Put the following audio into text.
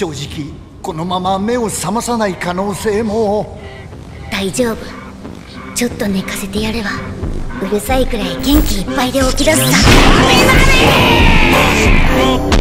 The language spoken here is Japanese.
正直このまま目を覚まさない可能性も。 大丈夫、ちょっと寝かせてやればうるさいくらい元気いっぱいで起き出すさ。